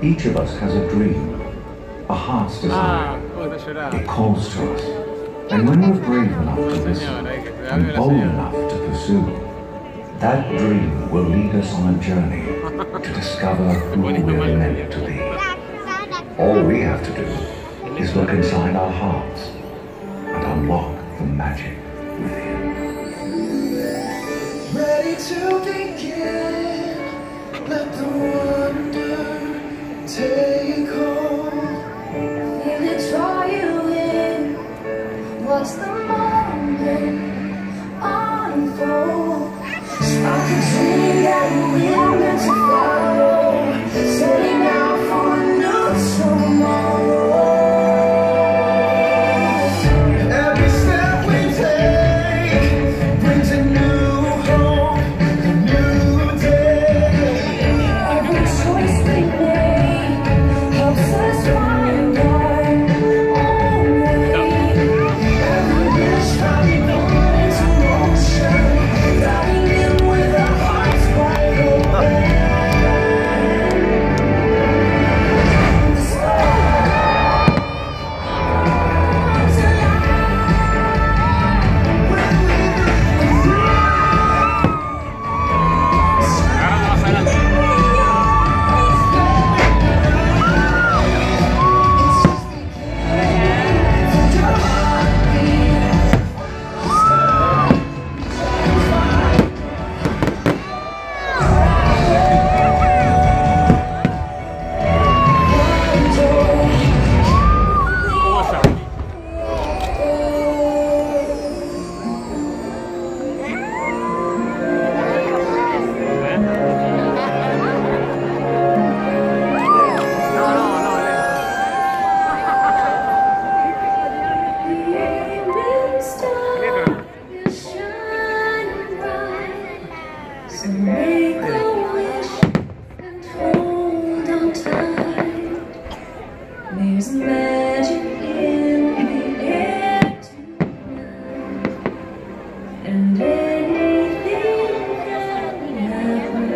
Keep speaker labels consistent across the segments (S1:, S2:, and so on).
S1: Each of us has a dream, a heart's desire. It calls to us. And when we're brave enough to listen and bold enough to pursue, that dream will lead us on a journey to discover who we're meant to be. All we have to do is look inside our hearts and unlock the magic within.
S2: Ready to begin, let the wonder take hold. Feel it draw you in, watch the moment unfold. Spark a dream that we're meant to follow, setting out for a new tomorrow. Every step we take brings a new hope, a new day. Every choice we make helps us find our own way. Every wish finding into motion, diving in with our hearts wide open. The stars align when we so make a wish and hold on tight. There's magic in the air tonight, and anything can happen.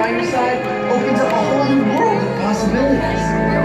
S3: by your side opens up a whole new world of possibilities.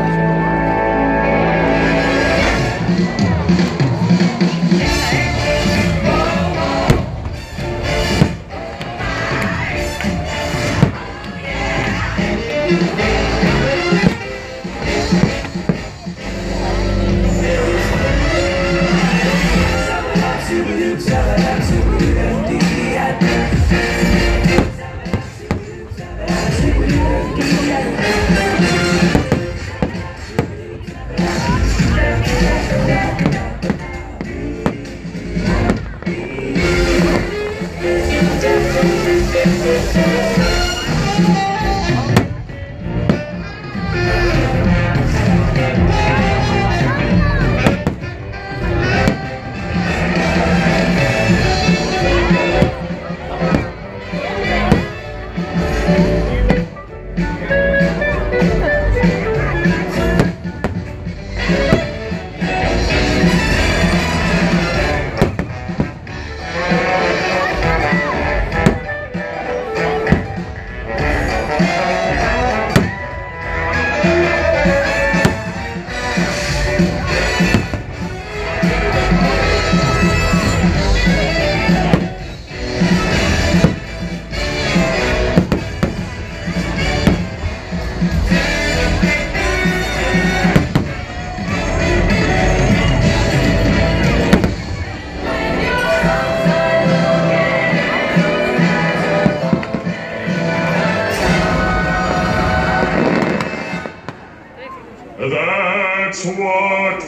S4: That's what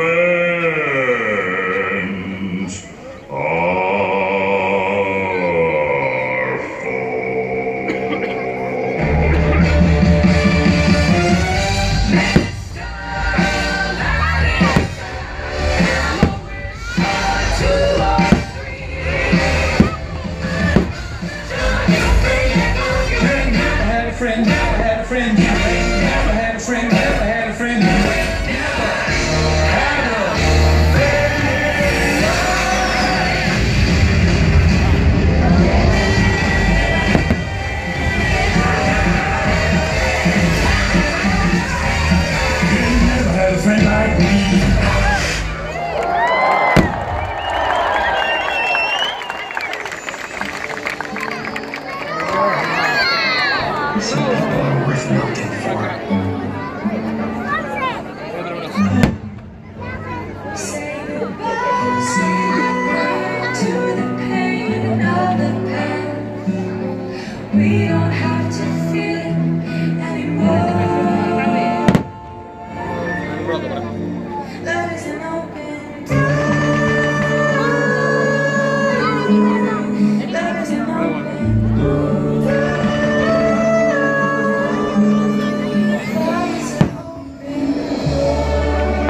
S4: friends are for.
S2: We don't have to feel it anymore. Love is an open door. Love is an open door. Love is an open door.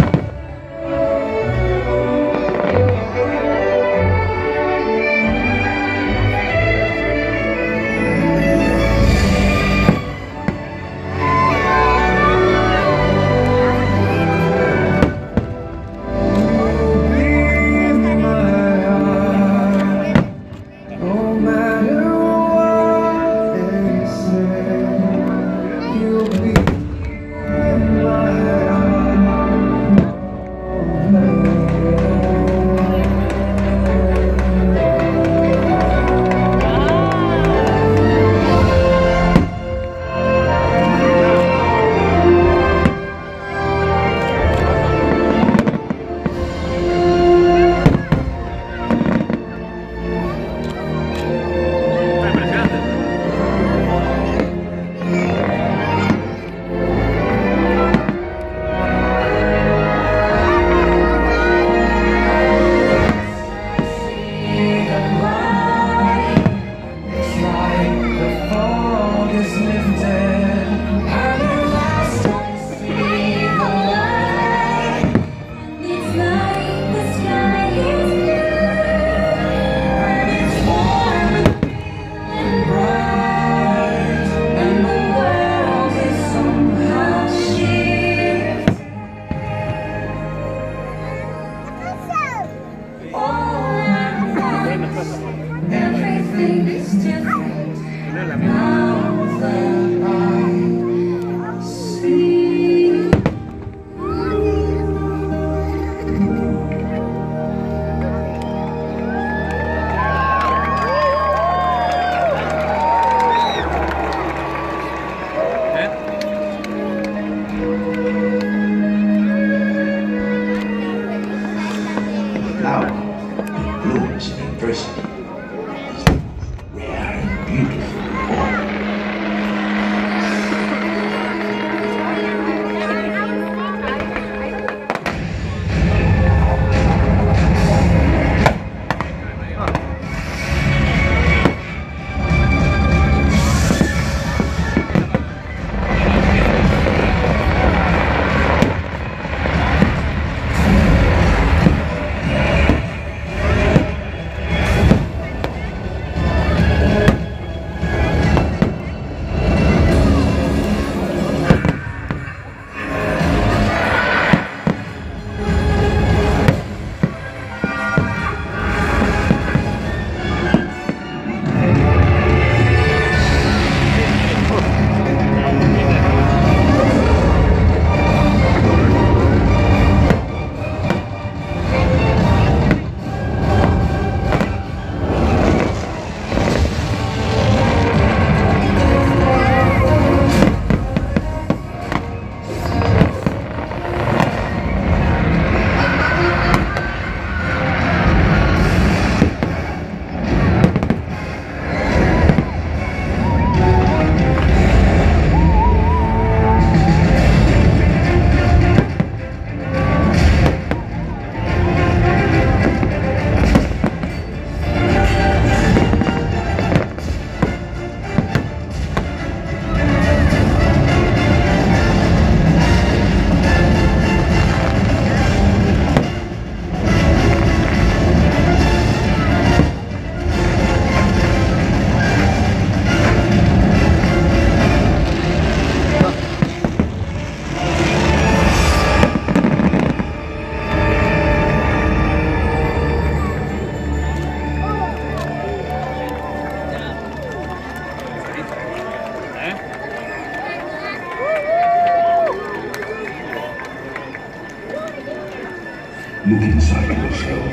S1: Look inside yourself.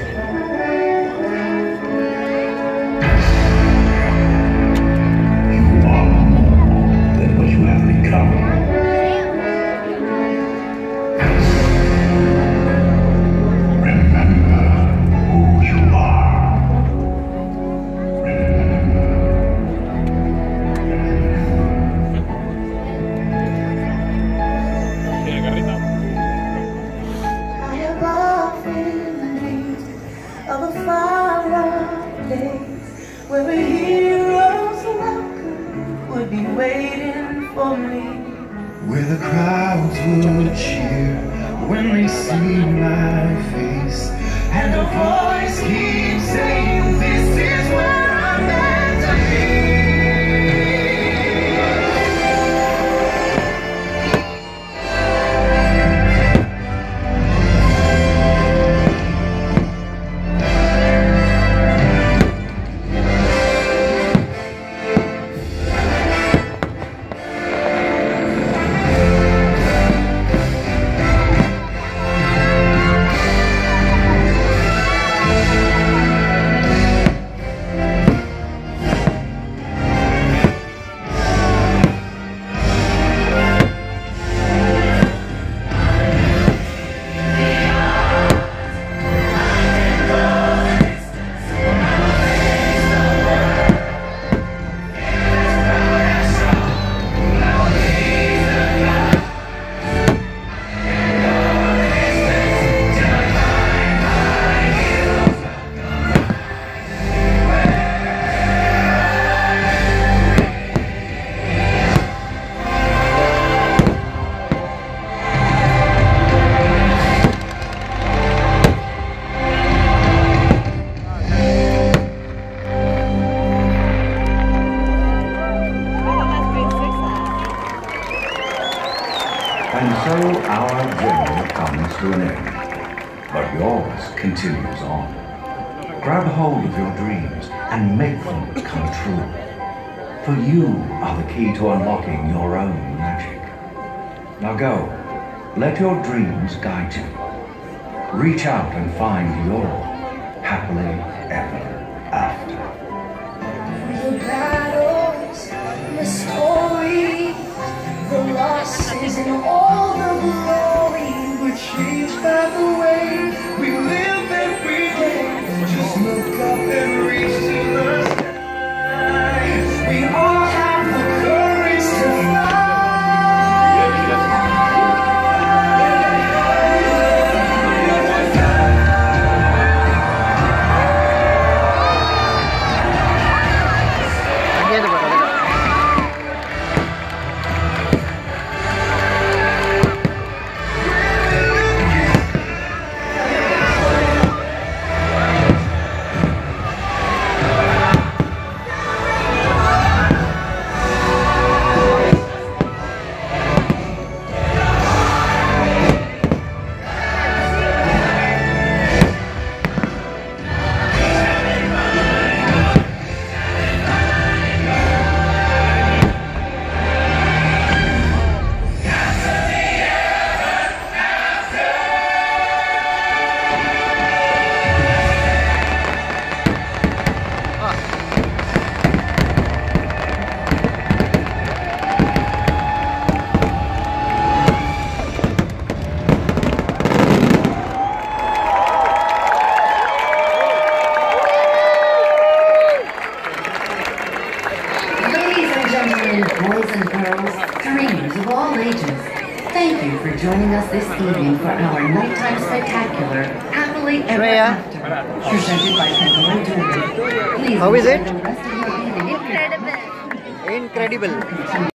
S1: You are more than what you have become. Remember who you are.
S2: I have often dreamed of a far-off place where a hero's welcome would be waiting for me.
S3: Where the crowds would cheer when they see my face, and a voice keeps saying, "This is where I'm meant to be."
S1: And so our journey comes to an end, but yours continues on. Grab hold of your dreams and make them come true. For you are the key to unlocking your own magic. Now go, let your dreams guide you. Reach out and find your happily ever after.
S2: The battles, the story, the losses and all the glory
S3: We're changed by the way we live every day. Just look up and reach to the sky. We all have the courage to fly.
S5: Boys and girls, dreamers of all ages, thank you for joining us this evening for our nighttime spectacular, Happily Ever After, presented by K.Devaraj Jewelry. Please
S6: How is it?
S5: enjoy the rest of your evening.
S6: Incredible.